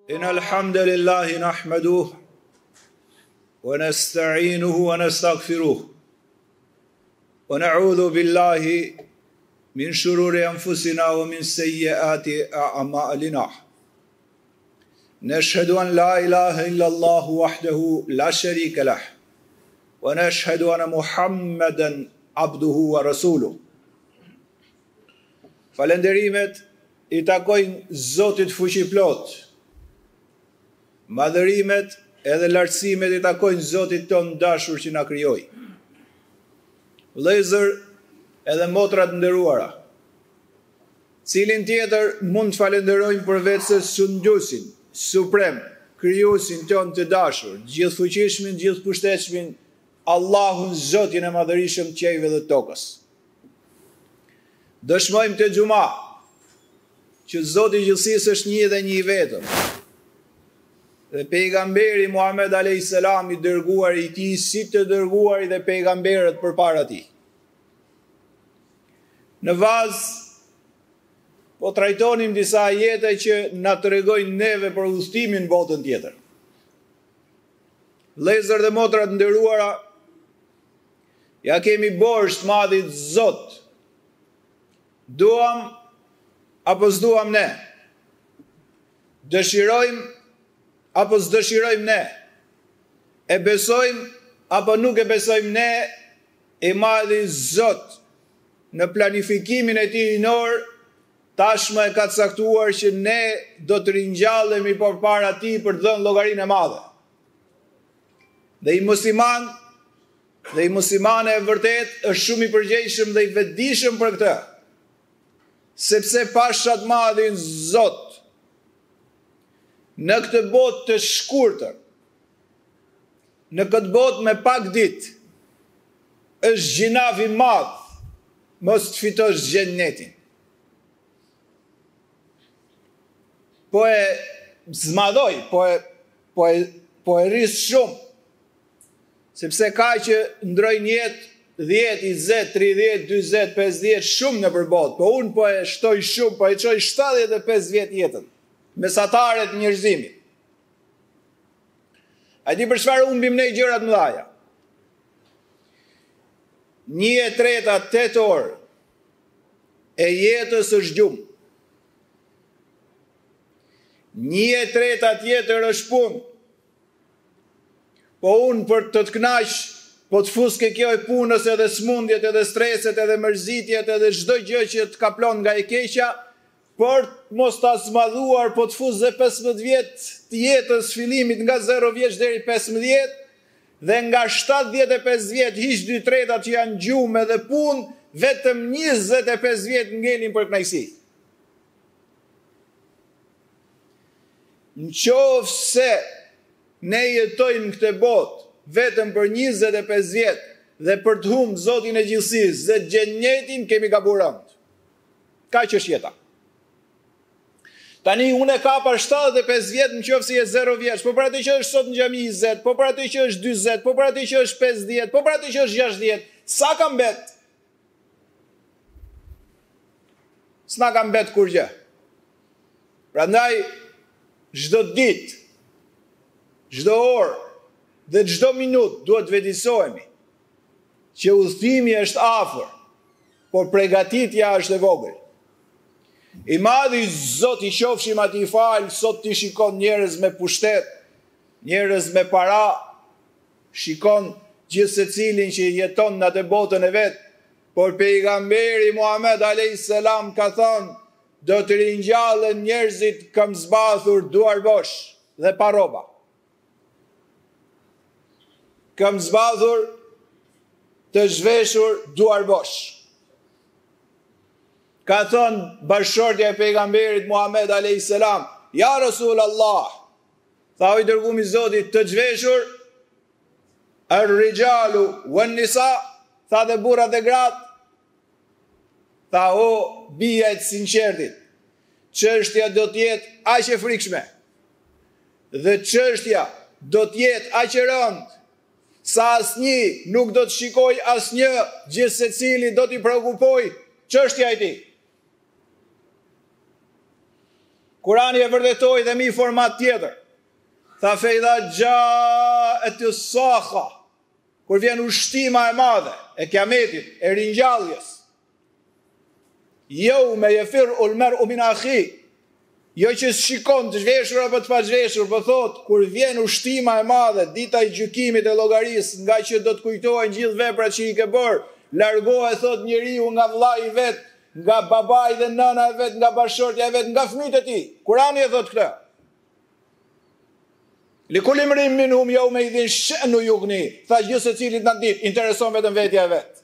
إن الحمد لله نحمده ونستعينه ونستغفره ونعوذ بالله من شرور أنفسنا ومن سيئات أعمالنا نشهد أن لا إله إلا الله وحده لا شريك له ونشهد أن محمدا عبده ورسوله. Falenderimet I takojnë Zotit fuqiplot. Madhërimet edhe lartësimet I takojnë Zotit ton dashur që na krijoi. Vëllezër edhe motrat nderuara, cilin tjetër mund të falenderojmë përveç se Sundusin, Suprem, krijuesin ton të dashur, gjithfuqishmin, gjithpushtetshmin, Allahun Zotin e madhërisëm të qiejve dhe tokës. Dëshmojmë të gjuma që Zoti I gjithësisë është një dhe një I vetëm. Dhe pejgamberi Muhammed a.s. I dërguar I tij si të dërguar dhe pejgamberët përpara tij. Në vazë po trajtonim disa ajete që na tregojnë neve për udhëtimin në botën tjetër. Vëllezër dhe motrat nderuara, ja kemi borxh të madhit Zot. Duam apo s'duam ne? Dëshirojmë apo s'dëshirojmë ne? E besojmë apo nuk e besojmë ne? I madhi Zot në planifikimin e tij hinor tashmë e ka caktuar që ne do të ringjallemi përpara tij për të dhënë llogarinë e madhe. Dhe I musliman dhe I muslimane e vërtet është shumë I përgjegjshëm dhe I vetëdijshëm për këtë. Sepse pashat madhin Zot në këtë botë të shkurtër, në këtë botë me pak ditë, është gjinav I madh mos të fitosh xhenetin. Po e zmadhoj, po e rris shumë, sepse ka që ndrojnë jetë 10, 20, 30, 40, 50 shumë në përbot, po unë po e shtoj shumë, po e qoj 75 vjet jetën, mesatarët njerëzimit. A di për çfarë humbim ne gjërat mëdhaja? 1/3 8 orë e jetës është gjumë. 1/3 tjetër është punë. Po unë për të kënaq, po të fuske kjo e punës edhe smundjet, edhe streset, edhe mërzitjet, edhe çdo gjë që të kaplon nga e keqja, por mos ta zmadhuar, po të fus dhe 15 vjet të jetës fillimit nga 0 vjeç deri 15, dhe nga 75 vjet hiq 2/3 që janë gjumë edhe punë, vetëm 25 vjet ngelin për kënaqësi. Nëse ne jetojmë këtë botë vetëm për 25 vjet dhe për të humbur Zotin e gjithësisë dhe xhenetin, kemi gabuar. Kaq është jeta. Tani unë e ka për 75 vjet nëse je 0 vjeç, po për atë që është sot në xhami 20, po për atë që është 40, po për atë që është 50, po për atë që është 60, sa ka mbet? S'na ka mbet kur gjë. Prandaj çdo ditë, çdo orë dhe çdo minutë duhet vetësohemi që udhëtimi është afër, por përgatitja është e vogël. I madhi Zot I qofshim ati I falë, sot ti shikon njerëz me pushtet, njerëz me para, shikon gjithë secilin që jeton në atë botën e vet, por pejgamberi Muhammed a.s. ka thënë, do të ringjallen njerëzit këmbëzbathur duar bosh dhe pa rroba. Këmbëzbathur, të zhveshur, duar bosh. Ka thënë bashkëshortja e pejgamberit Muhammed a.s. Ja Rasul Allah, tha o I dërguari I Zotit, të zhveshur, ar-rijalu wan-nisa, tha dhe burrat dhe gratë, tha o bija e sinqertit, çështja do të jetë aq e frikshme, dhe çështja do të jetë aq e rëndë, sa asnjë nuk do të shikoj asnjë, gjithë secili do t'i shqetësoj çështja e tij. Kurani e vërtetoi dhe mi format tjetër. Tha fejda gja e të sakha, kur vjen ushtima e madhe, e kiametit, e ringjalljes. Jo me jefir ulmer u min akhi, jo që shikon të zhveshur apo të pazhveshur, po thot, kur vjen ushtima e madhe, dita i gjykimit e llogarisë, nga që do të kujtohen gjithë veprat që i ke bërë, largohet thot njeriu nga vllai i vet, nga babai dhe nëna e vet, nga bashortja e vet, nga fëmijët e tij. Kurani e thot këtë. Likulli mrim minhum yawma idhin sha'nu yughni. Tha gjithë secilit në ditë intereson vetëm vetja e vet.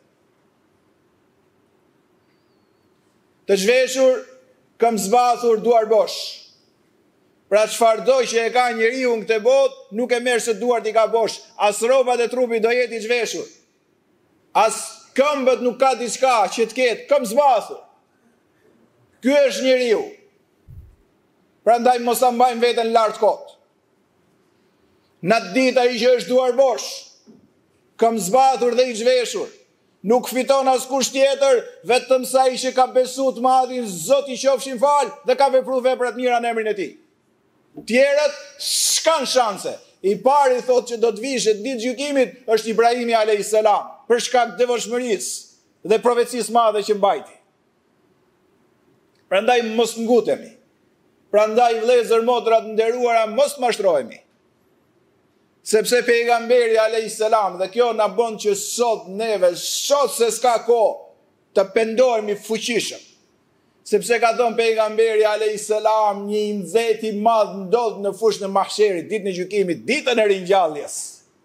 Të zhveshur, këm zbathur, duar bosh. Pra çfarëdo që e ka njeriu në këtë botë, nuk e merr se duart i ka bosh. As rrobat e trupit do jetë i zhveshur. As këmbët nuk ka diçka që të ketë këm zbathur. Ky është njeriu. Prandaj mos ta mbajmë veten lart kot. Në ditë ai që është duar bosh, këm zbathur dhe i zhveshur, nuk fiton askush tjetër, vetëm sa ai që ka besuar të madhin Zot i qofshin fal dhe ka vepruar vepra të mira në emrin e tij. Tjerët s'kan shanse. I pari thotë që do të vishë ditë gjykimit është Ibrahimi alayhis salam, për shkak të devotshmërisë dhe profecisë madhe që mbajti. Prandaj mos ngutemi. Prandaj vëllezër motra të nderuara, mos mashtrohemi. Sepse pejgamberi alayhis salam, dhe kjo na bën që sot neve, sot se s'ka kohë të pendohemi fuqishëm. Sepse ka thënë pejgamberi alayhis salam, një nxehtë i madh ndodh në fushën e mahsherit, ditën e gjykimit, ditën e ringjalljes.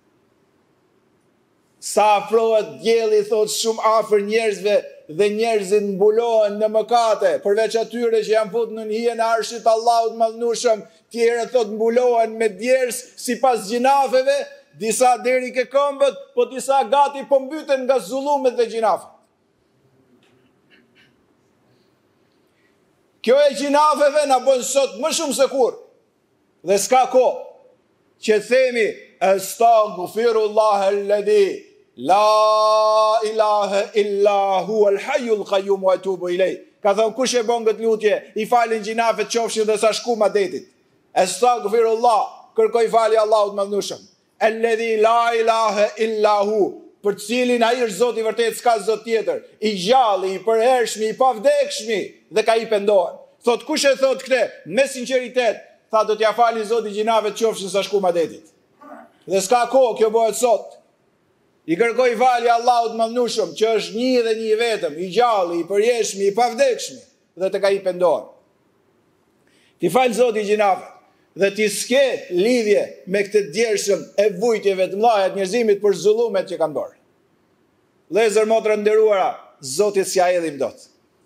Sa afrohet dielli, thot, shumë afër njerëzve dhe njerëzit mbulohen në mëkate, përveç atyre që janë futur në hijen e arshit Allahut madhnushëm, tjerë thot mbulohen me djers sipas gjinafeve, disa deri ke këmbët, po disa gati po mbyten nga zullumet dhe gjinafet. Kjo e gjinafeve na bën sot më shumë se kur. Dhe s'ka kohë që themi astaghfirullah alladhi la ilaha illa huwa al-hayyul qayyum wa atubu ilay. Ka thënë kush e bën këtë lutje, i falin gjinafet qofshin dhe sa shkuma detit. Astaghfirullah, kërkoj falje Allahut madhnushëm. Alladhi la ilaha illa hu, për të cilin ai është Zoti i vërtet, s'ka zot tjetër, i gjalli, i përhershmi, i pavdekshmi, dhe ka i pendohen. Thot kush e thot këtë me sinqeritet, tha do t'ja fali Zoti gjinafet qofshin sa shkuma detit. Dhe s'ka kohë, kjo bëhet sot. I kërkoj falje Allahut madhnushëm, që është një dhe një vetëm, i gjalli, i përhershmi, i pavdekshmi, dhe të ka i pendohen. Ti fal Zoti gjinafet, dhe ti s'ke lidhje me këtë djershëm e vujtjeve të mëdha të njerëzimit për zullumet që kanë bërë. Vëllezër motra nderuara, Zoti s'ja hedhim dot.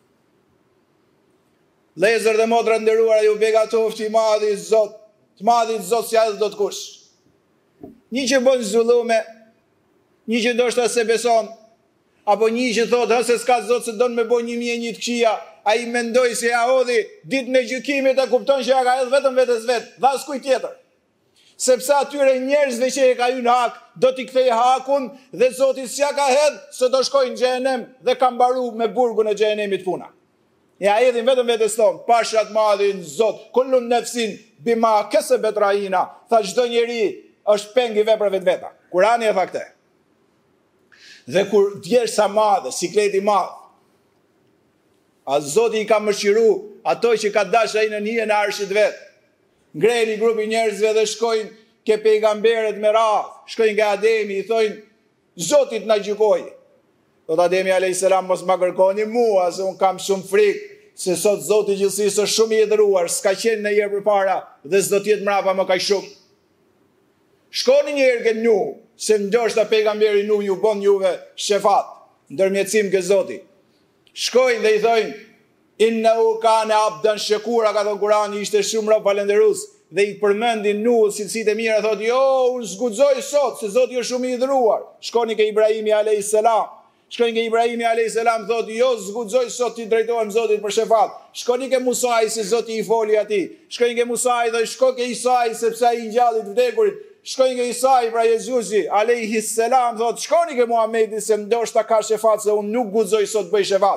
Vëllezër dhe motra nderuara, ju begatoftë i madhi Zot, të madhit Zot s'ja hedh dot kush. Një që bën zullume, një që ndoshta se beson, apo një që thotë se s'ka Zot se don me bën 1001 këshia, ai mendoj se ja hodhi ditën e gjykimit e kupton që ja ka hedh vetëm vetes vet, dhe askuj tjetër. Sepse atyre njerëzve që e ka hyrë në hak, do t'i kthej hakun dhe Zoti s'ja ka hedh se do shkojnë në xhenem dhe ka mbaruar me burgun e xhenemit puna. Ja hedhin vetëm vetes tonë, pashat madhin Zot, kullu nafsin bima kasabat rahina. Tha çdo njeri është peng i veprave të veta. Kurani e tha këtë. Dhe kur djersa madhe, sikleti madh, a Zoti i ka mëshiru ato që ka dash ai në hijen e arshit vet. Ngreni grupi njerëzve dhe shkojnë ke pejgamberët me radhë, shkojnë nga Ademi, i thojnë Zotit na gjykoj. Thot Ademi alayhis salam, mos ma kërkoni mua, se un kam shumë frikë, se sot Zoti i gjithësisë është shumë i dhëruar, s'ka qenë ndonjëherë përpara dhe s'do të jetë mbrapa më kaq shumë. Shkoni një herë ke Nuh, se ndoshta pejgamberi Nuh ju bën juve shefat, ndërmjetësim ke Zoti. Shkojnë dhe i thojnë, innahu kana abdan shakura, ka thënë Kurani, ishte shumë rob falënderues, dhe i përmendin Nuh cilësitë e mira, thotë, jo, unë zguxoj sot, se Zoti është shumë i dhëruar. Shkoni ke Ibrahimi alayhis salam. Shkoni ke Ibrahimi alayhis salam, thotë, jo, zguxoj sot ti drejtohem Zotit për shefat. Shkoni ke Musa, se Zoti i foli atij. Shkoni ke Musa, dhe shko ke Isa, sepse ai ngjalli të vdekurit. Shkojnë ke Isa, pra Jezusi alayhis salam, thot, shkoni ke Muhamedi, se ndoshta ka shefat, se unë nuk guxoj sot bëj shefat.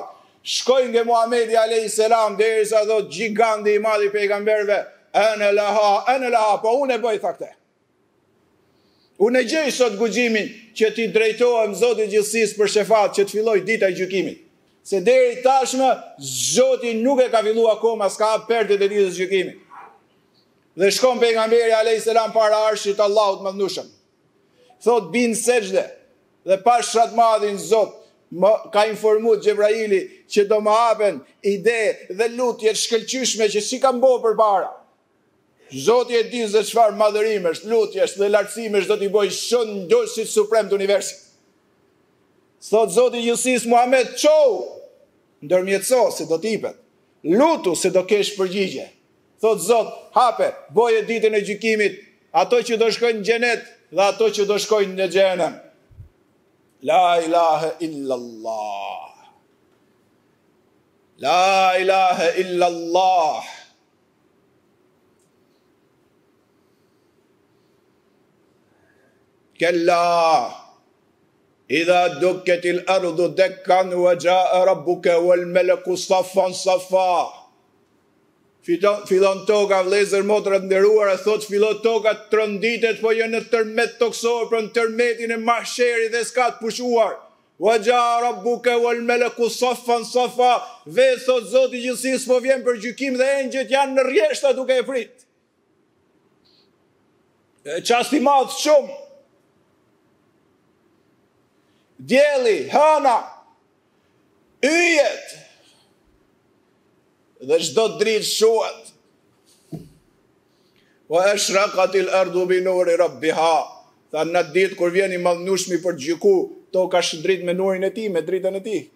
shkojnë nga Muhamedi alayhis salam derisa thot giganti i madh i pejgamberëve, ana laha, po unë e bëj tha këtë. Unë e gjej sot guximin që ti drejtohem Zotit gjithësisë për shefat që të filloj dita e gjykimit. Se deri tashmë Zoti nuk e ka filluar akoma, s'ka hap perdet e ditës së gjykimit. Dhe shkon pejgamberi alayhis salam para arshit Allahut mëdhnushëm. Thot bin sejdë dhe pa shat madhin Zot ka informuar Xhebraili që do më hapen ide dhe lutje të shkëlqyeshme që si kam bërë përpara. Zoti e di se çfarë madhërimesh, lutjesh dhe lartësimesh do t'i bëj shumë ndosht suprem të universit. Thot Zoti i gjithësisë Muhammed çou, ndërmjetëso se do t'ipet. Lutu se do kesh përgjigje. Thot Zot, hape, boje ditën e gjykimit, ato që do shkojnë në xhenet dhe ato që do shkojnë në xhenem. La ilaha illallah. La ilaha illallah. Kella idha dukketil ardu dekkan wa jaa rabbuka wal malaku saffan saffa. Fillon toka, vëllezër motra të nderuara, thot fillon toka të tronditet, po jo në tërmet toksor, për në tërmetin e mahsherit dhe s'ka të pushuar. Wa jaa rabbuka wal malaku saffan saffa. Ve thot Zoti i gjithësisë po vjen për gjykim dhe engjëjt janë në rrjeshta duke e prit. Çast i madh shumë. Djeli, hana, yjet, dhe çdo dritë shuhet. Wa ashraqatil ardu bi nuri rabbiha. Tha në ditë kur vjen i madhnushmi për të gjyku, toka shndrit me nurin e tij, me dritën e tij.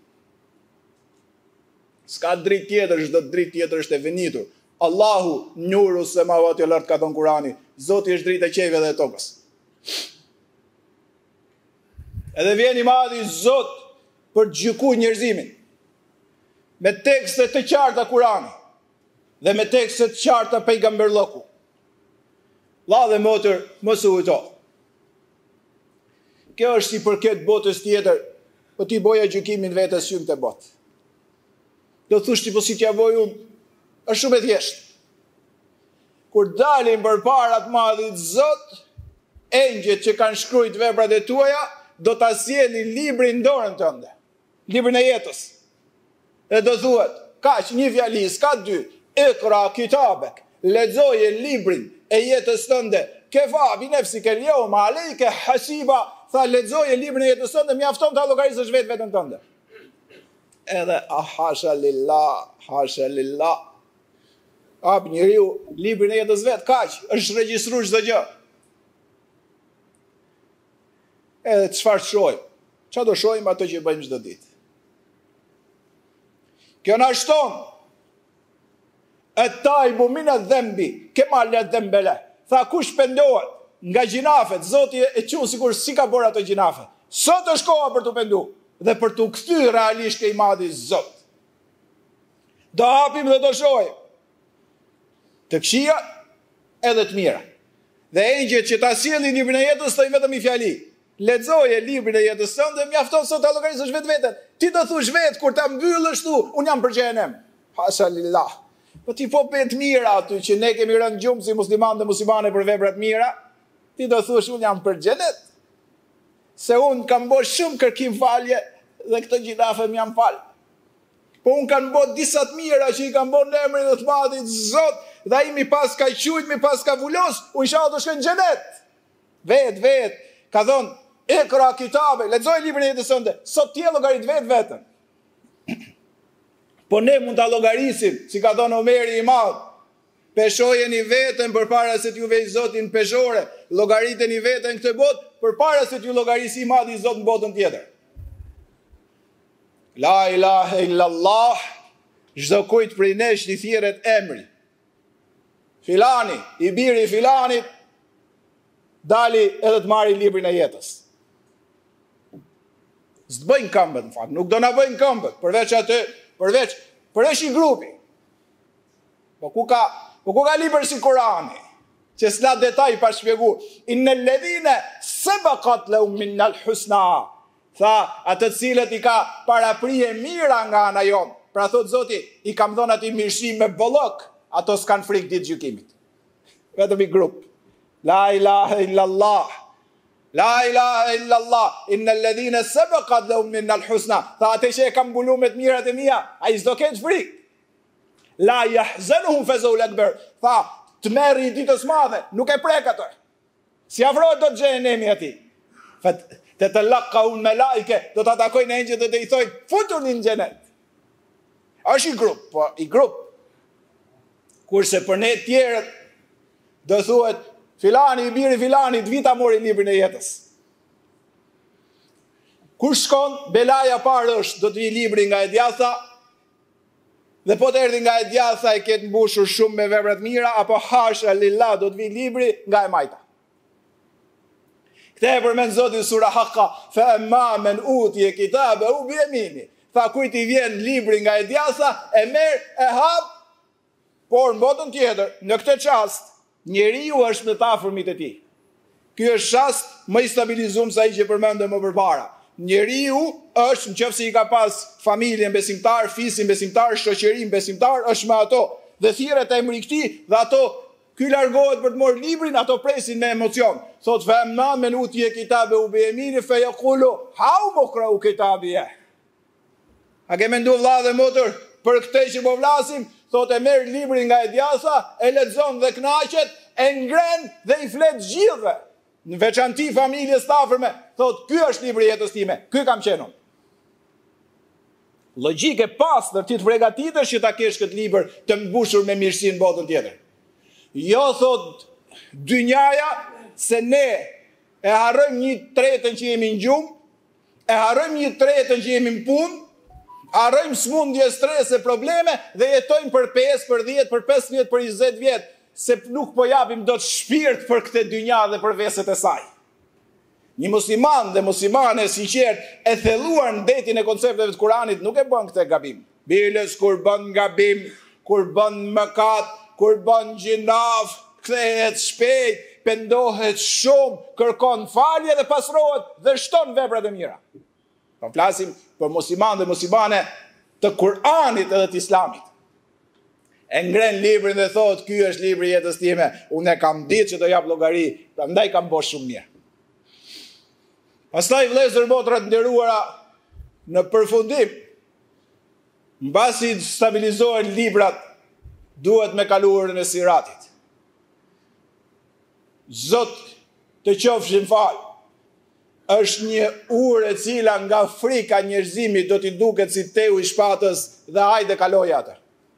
S'ka dritë tjetër, çdo dritë tjetër është e venitur. Allahu nuru semawati wal ard, ka thënë Kurani. Zoti është drita e qejve dhe e tokës. Edhe vjen i madhi Zot për të gjykuar njerëzimin. Me tekste të qarta Kurani dhe me tekste të qarta pejgamberlloku. Vlla dhe motër, mos u kujto. Kjo është i përket botës tjetër, po ti boja gjykimin vetes shumë të botë. Do thosh ti po si t'ja boj unë, është shumë e thjeshtë. Kur dalin përpara të madhit Zot, engjëjt që kanë shkruajt veprat e tuaja do ta sjellin librin në dorën tënde, librin e jetës. E do thuhet, kaq një fjali, s'ka dy, ikra kitabek, lexoje librin e jetës tënde, kefa bi nafsika al-yawma alayka hasiba, tha lexoje librin e jetës tënde, mjafton ta llogarisësh vetën tënde. Edhe hasha lillah. Hap njeriu librin e jetës vet, kaq, është regjistruar çdo gjë. Edhe çfarë shohim? Çfarë do shohim ato që bëjmë çdo ditë? Kjo na shton. Et-taibu min adh-dhanbi kema la dhanbala. Tha kush pendohet nga gjinafet, Zoti e quajë sikur si ka bërë ato gjinafe. Sot është koha për të penduar dhe për të kthyer realisht ke i madhi Zot. Do hapim dhe do shohim të këqija edhe të mira. Dhe engjëjt që ta sjellin librin e jetës thojnë vetëm një fjali. Lexoje librin e jetës tënde, mjafton sot ta llogarisësh vetveten. Ti do thush vetë kur ta mbyllësh tu, un jam për xhenem. Hasha lillah. Po ti po bëj të mira aty që ne kemi rënë gjumë si muslimanë dhe muslimane për vepra të mira, ti do thush un jam për xhenet. Se un kam bërë shumë kërkim falje dhe këto gjinafe më janë fal. Po un kam bërë disa të mira që i kam bërë në emrin e të madhit Zot, dhe ai mi pas ka qujt, mi pas ka vulos, u inshallah do shkoj në xhenet. Vet, ka thonë ikra kitabe, lexoj librin e jetës tënde, sot ti e llogarit vetën. Po ne mund ta llogarisim, si ka thonë Omeri i Madh. Peshojeni veten përpara se t'ju vej Zoti në peshore, llogariteni veten këtë botë përpara se t'ju llogarisi i Madhi Zot në botën tjetër. La ilaha illallah, çdo kujt prej nesh i thirret emri. Filani, i biri i filanit, dali edhe të marri librin e jetës. S'të bëjnë këmbët, në fakt, nuk do na bëjnë këmbët, përveç atë, përveç i grupi. Po ku ka libër si Kurani, që s'la detaj pa shpjegu. Innal ladhina sabaqat lahum minnal husna. Tha, atë të cilët i ka paraprije mira nga ana jon, Pra thot Zoti, i kam dhënë atij mirësi me bollok, ato s'kan frikë ditë gjykimit. Vetëm i grup. La ilaha illallah. La ilaha illallah. Innal ladhina sabaqat lahum minna al-husna. Tha atë që e kam mbulu me të mirat e mia, ai s'do ketë frikë. La yahzanuhum fazul akbar. Tha, të merri ditës madhe, nuk e prek ato. Si afrohet do të xhenemi atij. Te të lakka unë me lajke, do të atakojnë engjët dhe i thojnë, futuni në xhenet. Është i grup, po i grup. Kurse për ne tjerët, do thuhet, filani i biri filanit, vita mori librin e jetës. Kur shkon, belaja parë është, do të vi libri nga e djatha, dhe po të erdhi nga e djatha e ketë mbushur shumë me veprat mira, apo hasha lillah do të vi libri nga e majta. Këte e përmend Zoti sura Haqqa, fa amma men utje kitabehu bi yamini. Tha kujt i vjen libri nga e djatha, e merr, e hap, por në botën tjetër, në këtë çast, njeriu është në të afërmit e tij. Ky është çast më i stabilizuar se ai që përmendëm më përpara. Njeriu është, nëse i ka pas familjen besimtar, fisin besimtar, shoqërinë besimtar, është me ato dhe thirret emri i këtij dhe ato ky largohet për të marrë librin, ato presin me emocion. Thot fa amma men utiya kitabehu bi yamini fa yaqulu how muqra'u kitabiya. A ke menduar vëlla dhe motër për këtë që po vlasim? Thot e merr librin nga e djatha, e lexon dhe kënaqet, e ngren dhe i flet gjithëve. Në veçanti familjes të afërme, thot ky është libri i jetës time, ky kam qenë unë. Logjike pastër ti të përgatitesh që ta kesh këtë libër të mbushur me mirësi në botën tjetër. Jo thot dynjaja se ne e harrojmë 1/3 që jemi në gjumë, e harrojmë 1/3 që jemi në punë, harrojmë smundje, strese, probleme dhe jetojmë për 5, për 10, për 15, për 20 vjet, se nuk po japim dot shpirt për këtë dynja dhe për veset e saj. Një musliman dhe muslimane sinqert e thelluar në detin e koncepteve të Kuranit nuk e bën këtë gabim. Biles kur bën gabim, kur bën mëkat, kur bën gjinaf, kthehet shpejt, pendohet shumë, kërkon falje dhe pastrohet dhe shton veprat e mira. Po flasim për musliman dhe muslimane të Kuranit edhe të Islamit. E ngren librin dhe thot, ky është libri i jetës time, unë e kam ditë që do jap llogari, prandaj kam bërë shumë mirë. Pastaj vëllezër motra të nderuara, në përfundim, mbasi stabilizohen librat, duhet me kaluarën e siratit. Zot të qofshin fal, është një urë e cila nga frika njerëzimit do t'i duket si teu i shpatës dhe hajde kaloj atë.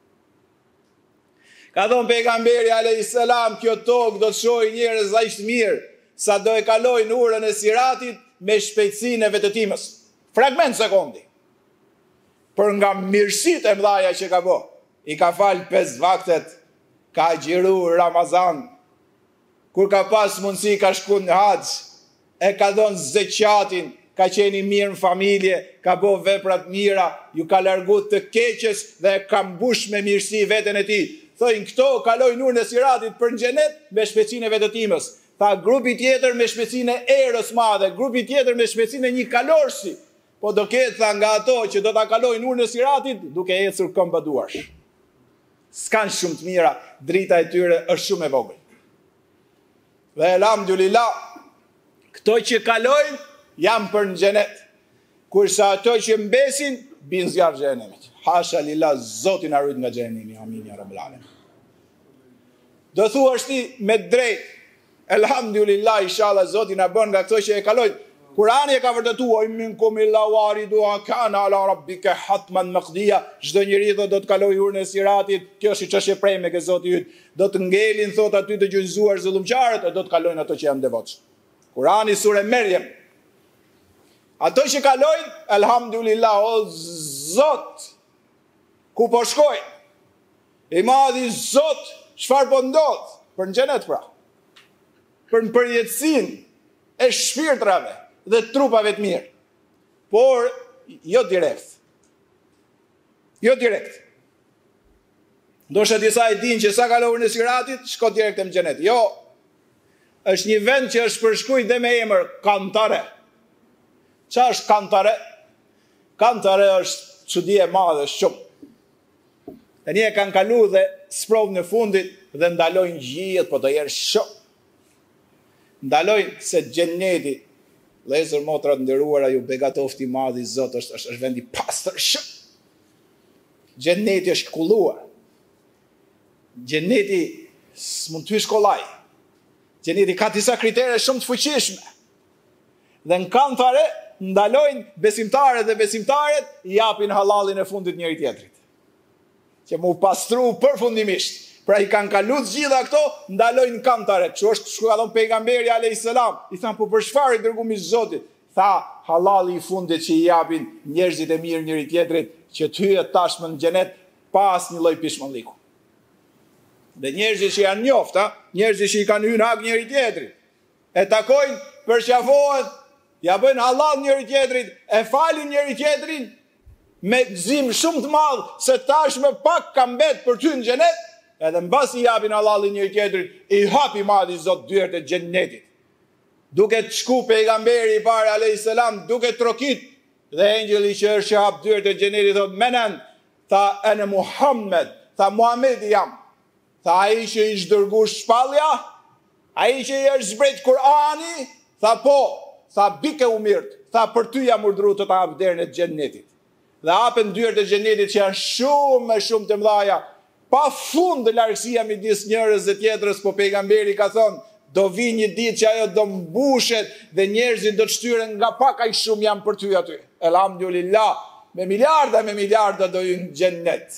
Ka thonë pejgamberi alayhis salam, kjo tokë do të shohë njerëz aq të mirë sa do e kalojnë urën e siratit me shpejtësinë e vetëtimës. Fragment sekundi. Për nga mirësitë e mëdha që ka bë. I ka fal 5 vaktet, ka xhiru Ramazan. Kur ka pas mundësi ka shku në haxh, e ka dhënë zeqatin, ka qenë i mirë në familje, ka bë veprat mira, ju ka largu të keqes dhe ka mbush me mirësi veten e tij. Thojnë këto kalojnë urën e siratit për në xhenet me shpejtësinë e vetëtimës. Tha grupi tjetër me shpejtësinë e erës madhe, grupi tjetër me shpejtësinë e një kalorsi. Po do ketë tha nga ato që do ta kalojnë urën e siratit duke ecur këmbëduarsh. S'kan shumë të mira, drita e tyre është shumë e vogël. Dhe elhamdulillah, këto që kalojnë janë për në xhenet. Kurse ato që mbesin bin zjarr xhenemit. Hasha lillah, Zoti na ruaj nga xhenemi. Amin ya rabbal alamin. Do thuash ti me drejt, elhamdulillah, inshallah Zoti na bën nga këto që e kalojnë. Kurani e ka vërtetuar minkum illa waridu kana ala rabbika hatman maqdiya. Çdo njeri do të kalojë urën e siratit. Kjo është çështje preme ke Zoti yt. Do të ngelin thot aty të gjunjëzuar zullumqarët e do të kalojnë ato që janë devotshëm. Kurani sure Merjem. Ato që kalojnë, elhamdulillah, o Zot, ku po shkojnë? I madhi Zot, çfarë po ndodh? Për në xhenet pra. Për në përjetësinë e shpirtrave dhe trupave të mirë. Por, jo direkt. Jo direkt. Ndoshta disa e dinë që sa kalon në siratit, shko direkt në xhenet. Jo, është një vend që është përshkruajtur dhe me emër Kantare. Çfarë është Kantare? Kantare është çudi e madhe shumë. Tani e kanë kalu dhe sprovën e fundit dhe ndalojnë gjithë, po do jerë shumë. Ndalojnë se xheneti, vëllezër motra të nderuara, ju begatofti i madh i Zot është vendi pastër shumë. Xheneti është kulluar. Xheneti s'mund të hysh kollaj. Xheneti ka disa kritere shumë të fuqishme. Dhe në kantare ndalojnë besimtarët dhe besimtaret i japin halalin e fundit njëri tjetrit. Që mu pastru përfundimisht. Pra i kanë kalu të gjitha këto, ndalojnë kantare. Që është shku ka thonë pejgamberi a.s. I thanë, po për çfarë i dërgumi Zotit? Tha, halali i fundit që i japin njerëzit e mirë njëri tjetrit, që të hyjet tashmë në xhenet pas një lloj pishmëlliku. Dhe njerëzit që janë njofta, njerëzit që i kanë hyrë hak njëri tjetrit, e takojnë, përqafohen, ja bëjnë halal njëri tjetrit, e falin njëri tjetrin, me gëzim shumë të madh se tashmë pak ka mbet për ty në xhenet, edhe mbas i japin halalin njëri tjetrit, i hapi madh i Zot dyert e xhenetit. Duke të shku pejgamberi i parë a.s. duke trokit, dhe engjëlli që është që hap dyert e xhenetit thot menen, tha ene Muhammed, tha Muhammed jam, tha ai që i dërguar shpallja, ai që i është zbret Kurani, tha po, tha bike u mirt, tha për ty jam urdhëruar të ta hap derën e xhenetit. Dhe hapen dyert e xhenetit që janë shumë të mëdha, pa fund largësia midis njërës dhe tjetrës, po pejgamberi ka thonë, do vi një ditë që ajo do mbushet dhe njerëzit do të shtyren nga pak aq shumë janë për ty aty. Elhamdulillah, me miliarda do hyjnë në xhennet.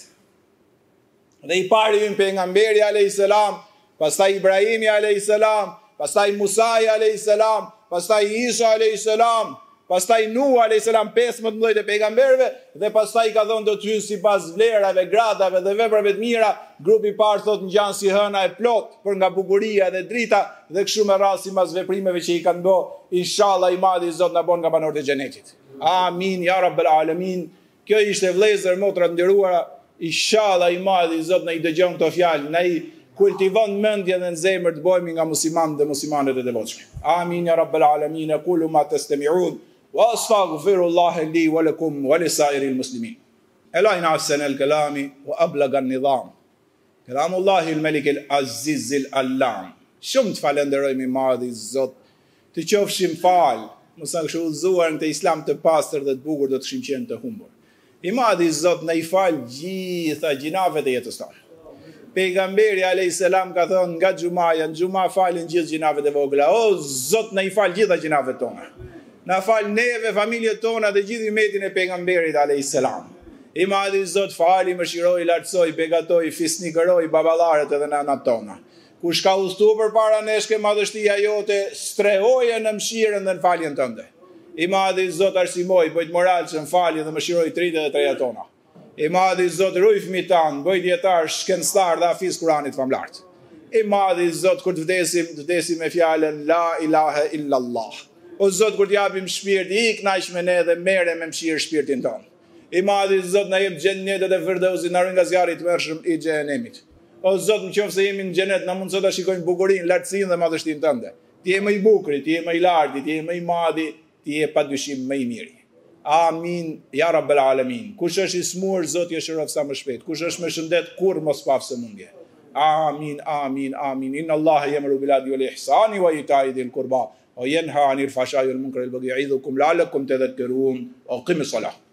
Dhe i pari hyjnë pejgamberi a.s., pastaj Ibrahimi a.s., pastaj Musa a.s., pastaj Isa a.s., pastaj Nuh a.s., 15 e pejgamberëve, dhe pastaj ka thonë do të hyjnë sipas vlerave, gradave dhe veprave të mira. Grupi i parë thot ngjan si hëna e plot, për nga bukuria dhe drita, dhe kështu me radhë sipas veprimeve që i kanë bë. Inshallah i madhi Zot na bën nga banorët e xhenetit. Amin ya rabbel alamin. Kjo ishte vëllezër motra të nderuara, inshallah i madhi Zot na i dëgjon këto fjalë, na i kultivon mendjen dhe në zemër të bëhemi nga muslimanë dhe muslimanet e devotshme. Amin ya rabbel alamin. Aqulu ma tastami'un wa astaghfirullaha li wa lakum wa lisairil muslimin. Elajna ahsan al-kalami wa ablaga an-nizam. Kalamullahi il-Melik il-Aziz il-Allam. Shumë të falenderojmë i madhi Zot, të qofshim falë, mësa kështu udhëzuar në të islam të pastër dhe të bukur do të shim qenë të humbur. I madhi Zot në i falë gjitha gjinavet e jetës tonë. Pejgamberi a.s. ka thonë nga gjumaja, në gjuma falin gjithë gjinavet e vogla. O Zot në i falë gjitha gjinavet tona. Na falë neve, familjet tona dhe gjithë umetin e pejgamberit a.s. I madhi Zot fali, mëshiroj, lartësoj, begatoj, fisnikëroj, baballaret edhe nënat tona. Kush ka udhëtu përpara nesh ke madhështia jote, strehoje në mëshirën dhe në faljen tënde. I madhi Zot arsimoj, bëjt moral që në faljen dhe mëshiroj tritë dhe treja tona. I madhi Zot ruj fëmijët tanë, bëjt dietar, shkencëtar dhe hafiz Kuranit famlart. I madhi Zot kur të vdesim me fjalën la ilaha illallah. O Zot kur t'japim shpirt, i kënaq me ne dhe merre me mëshirë shpirtin tonë. I madhi Zot na jep xhenetet e Firdausit, na rën nga zjarri i tmerrshëm i xhenemit. O Zot, nëse jemi në xhenet, na mundso ta shikojmë bukurinë, lartësinë dhe madhështinë tënde. Ti je më i bukur, ti je më i lartë, ti je më i madhi, ti je padyshim më i miri. Amin ya rabbel alamin. Kush është i smur, Zoti e shërof sa më shpejt. Kush është me shëndet, kur mos paf sëmundje. Amin, amin, amin. Inna Allaha yamuru bil adli wal ihsani wa ita'i dhil qurba wa yanha 'anil fahsha'i wal munkari wal baghi ya'idhukum la'allakum tadhakkarun. Aqimus salah.